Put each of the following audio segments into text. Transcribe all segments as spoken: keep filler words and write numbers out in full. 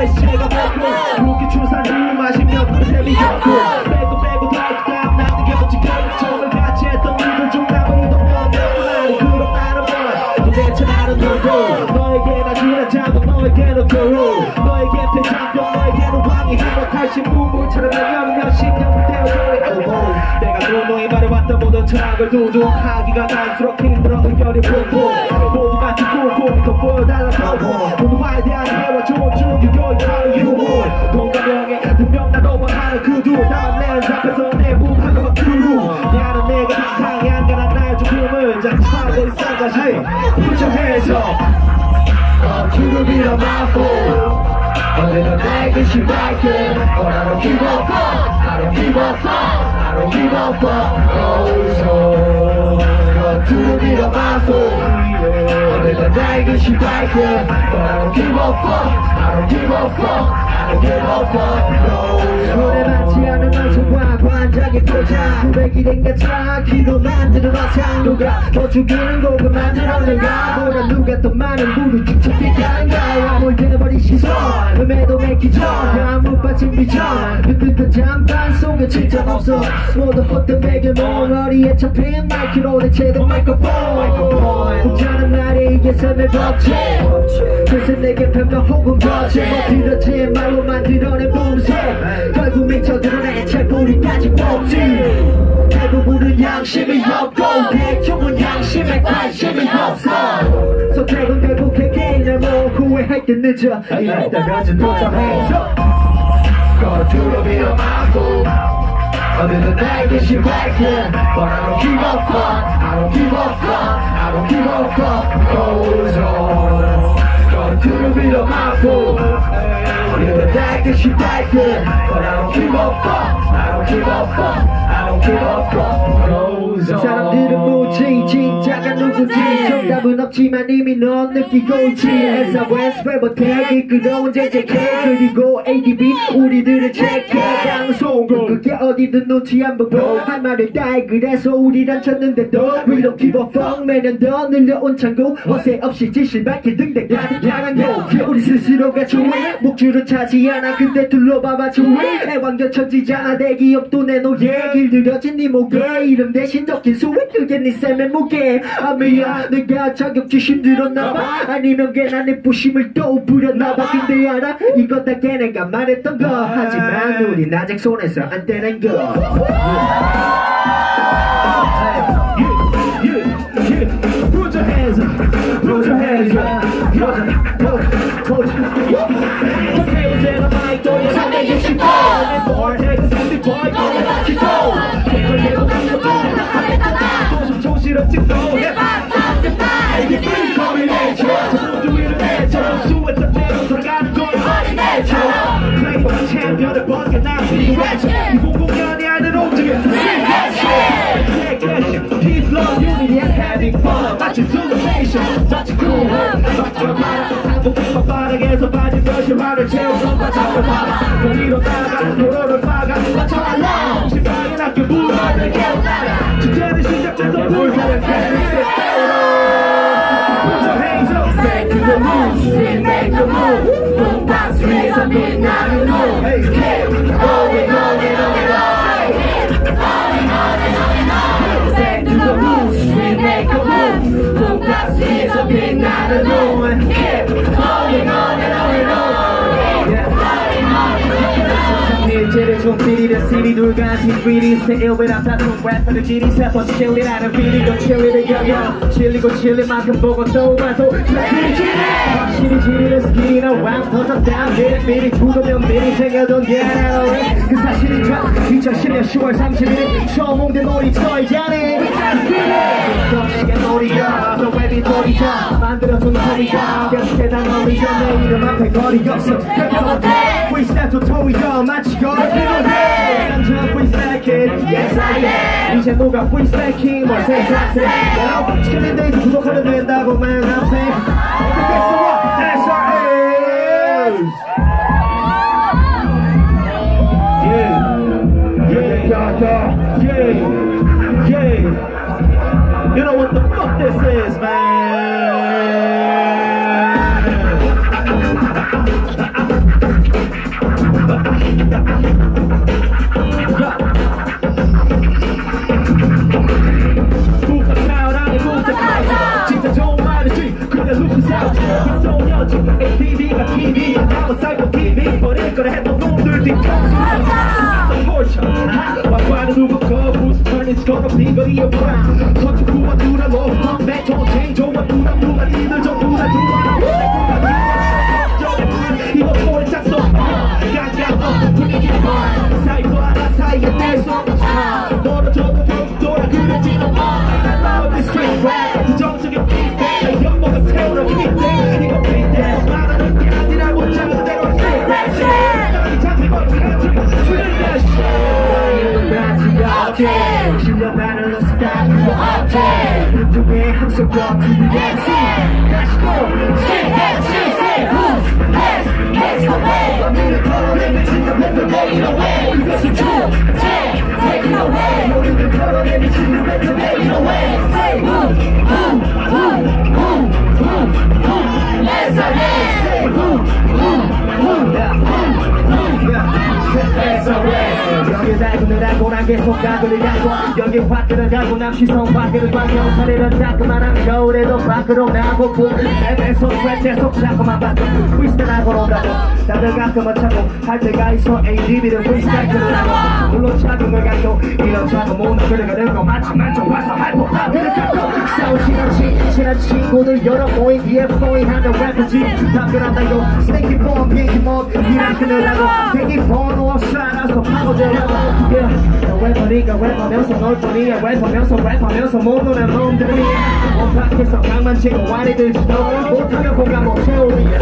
새가 먹고 무기 출산 후 마시며 꿀샘이 겼고 빼고 빼고 덜덜 남는 게 뭔지 결정을 같이 했던 이들 중 아무도 없는 말이 그렇다는 말 도대체 나는 누구 너에게 나 주라자고 너에게는 겨우 너에게 대장병 너에게는 왕이 행복할 신부물처럼 몇 몇십 년을 태워버려 내가 누누이 말해왔던 모든 철학을 두둑하기가 갈수록 힘들어 의견이 붕붕 모두 같이 꾹꾹 더 보여달라고 모두 화에 대한 해와 좋은 주기교의 다른 유물 동감형에 분명 나도 원하는 그두 다만 내 앞에서 내 무한과 그루 나는 내가 상상이 안 가난 나의 죽음을 장치하고 있어 다시 Put your hands up To the beat of my foot 어디서 내게 시작해 But I don't give a fuck I don't give a fuck I don't give a fuck Oh so To the beat of my foot 어디서 내게 시작해 But I don't give a fuck I don't give a fuck I don't give a fuck Oh 손에 맞지 않은 완성과 관장의 포장 구백이 된 가차 키로 만드는 화상 누가 더 죽이는 곡을 만들었는가 뭐라 누가 더 많은 물을 축적했게 하는가 뭘 되어버린 시선 음에도 맺기 전 아무 빠진 비전 그 잠깐 속에 진짜 없어 모두 헛된 베개 멍어리에 잡힌 마이크로 대체된 마이크폰 혼자는 말이 이게 삶의 법칙 그래서 내게 변명 혹은 거짓 멋들어진 말로 만들어낸 봄새 결국 미쳐 드러낸 채뿌리까지 뽑지 대부분은 양심이 없고 대충은 양심에 관심이 없어 선택은 결국 개개인을 뭐 후회할 때 늦어 이럴 때까지 도착해서 거두로 밀어맞고 어디서 내게 시작해 But I don't give a fuck I don't give a fuck I don't give a fuck Goes on 거두로 밀어맞고 어디서 내게 시작해 But I don't give a fuck I don't give a fuck I don't give a fuck Goes on 사람들은 묻지 진짜가 누구지 정답은 없지만 이미 넌 느끼고 있지 에스아이에스 랩어택 이끌어온 제제캐 그리고 에이디비 우리들은 체크해 방송국 그게 어디든 눈치 안 보고 할 말을 다해 그래서 우리란 쳤는데도 We don't give a fuck 매년 더 늘려온 창고 허세 없이 진실 밝힐 등대까지 향한 거 우리 스스로가 좋아 목줄은 차지 않아 근데 둘러봐봐 좋아 애완견 천지잖아 대기업도 내놓게 길들여진 네 목에 이름 대신 적힌 수익 그게 네 삶의 무게 아 미안 내가 자격지 힘들었나봐 아니면 걔나 내 부심을 또 부렸나봐 근데 알아 이거 다 걔네가 말했던 거 하지만 우린 아직 손에서 안 떼는 거 Put your hands up Put your hands up Put your 저 태우세요 마이크 돌려 삼백육십오 내 볼 태그 삼십 볼 돌려 맞히고 그걸 내고 강도 하겠다나 도심 조시럽 찍고 내밥 삼십팔 이게 free combination 저 주위를 내쳐 선수했던 대로 돌아가는 걸 어린 내쳐 Play for 챔피언을 벗겨나 비례쳐 이천십 년이 아닌 움직임 Sing that shit Take that shit Peace, love, unity and having fun 마치 Zoomation 마치 cool 마치 한국의 바닥에서 빠진 것이 화를 채우던 바닥을 막아 거리로 나가 도로를 막아 맞춰라 심장이 낮게 불어들 깨우나라 주제는 시작돼서 불타는 캐릭터 Put your hands up Back to the moves We make the move Boombox 위에서 빛나는 눈 Hey keep going on and on and on Keep going on and on and on Back to the moves We make the move Boombox 위에서 빛나는 눈 Keep going on and on and on 일제를 좀비리는 시리 둘간 팀비리 스테일이랑 다툰 래퍼들 지리 세번 칠리라는 비리고 칠리를 여겨 칠리고 칠리만큼 보고 또 봐도 확실히 지리 확실히 지리는 스키나 왕 터졌다 미리 죽으면 미리 챙겨둔 게나로에 그 사실이 참 이천십 년 시월 삼십일 처음 온 게 놀이터에 야네 너에게 놀이야 너 웹이 놀이야 만들어준 놀이야 계속해다 놀이야 내 이름 앞에 거리 없어 프리스타일 토토이야 마치 거리 필요해 남자 프리스타일 kid Yes I am 이제 누가 프리스타일 king 뭘 생각해 Now 칠린데 이제 구독하면 된다고만 함세 Guess what? S R S Yeah Yeah Yeah Yeah Yeah You know what the fuck this is man 한번 쌓고 기미 버릴 거라 했던 놈들 뒤통수 포르샤 왕관은 누구 거 무슨 턴이 스코너 비거리에 보라 서투구와 누라 로스턴 배토 쟁조와 누라 누가 니들 좀 누라 누라 이거 소리 짰어 깜깜 분위기를 봐 사이와 나 사이에 뗄수 없는 멀어져도 결국 돌아 그러지는 마 I love this street rap 부정적인 feedback 연모가 세우는 feedback 이거 feedback 말하는 게 아니라고 자그대로 street rap shit 이 장비버도 가지고 street rap shit 나지가 어때 실력만으로 스타일 그거 어때 눈중에 항상 버티는 MC 다시 또 street rap shit say who's next next away 너를 털어내면 진짜 멘트 take it away 이것이 true take take it away 너를 털어내면 진짜 멘트 take it away say who who who who who who let's go say who who who yeah who yeah let's go 여기 달고는 하고 난 계속 가구를 가고 여기 밖으로 가고 남 시선 밖으로 가고 사례는 따끔한 겨울에도 밖으로 나고 랩에서 트랙에서 자꾸만 봐도 프리스타일하고 논다고 다들 가끔은 차고 할 때가 있어 에이디비를 프리스타일을 하고 물론 자금을 갖고 이런 자금 오늘 그래가는 거 맞지만 좀 와서 할 법하기를 갖고 싸우지 않지 친한 친구들 여러 모임 뒤에 플로잉하는 래퍼지 답변한다고 스테이키 폼 비행기 못 일한 그늘하고 대기 번호 없이 알아서 파고들려고 너 래퍼니까 래퍼면서 널 뿐이야 래퍼면서 래퍼면서 못 노는 놈들이야 온 밖에서 강만 치고 와리 들지도 못하면 공감 못 채우리야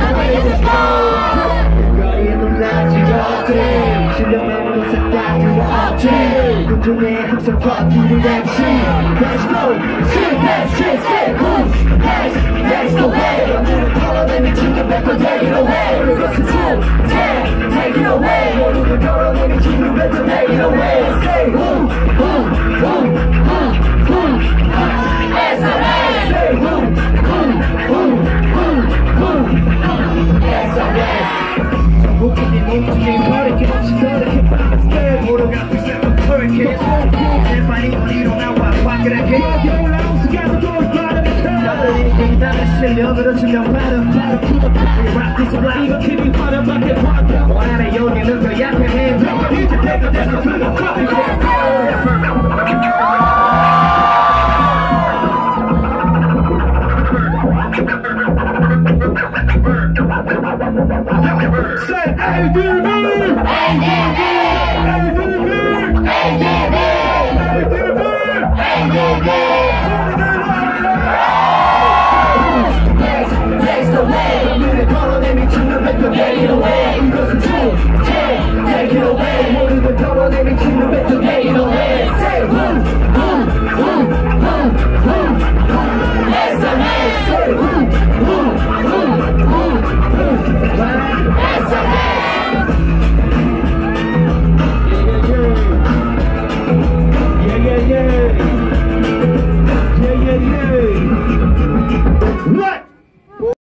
거리는 나지가 어때 실력만으로 싹다 그거 없지 눈중에 항상 버티는 엠씨 Let's go shit that shit say who's next next away 너를 털어내면 진짜 뱉어 take it away 그것은 true take take it away 너를 털어내면 진짜 뱉어 take it away say who who who who who S R S say who who who who who S R S 목표님 몸뚱이 버리게 없이 너렇게 밤새 모르가 비슷한 터리게 내 발이 어디로 나와 화끈하게 겨울 아우스가도 돌바람이 켜 나들이 굉장히 실력으로 증명받은 바로 투더파이 락 디스플레이 이거 티비 화면밖에 봤다 원하는 여기는 그 약해 해 이제 때가 돼서 그거 커피 Say A D B! A D B! A D B! A D B! A D B! A D B!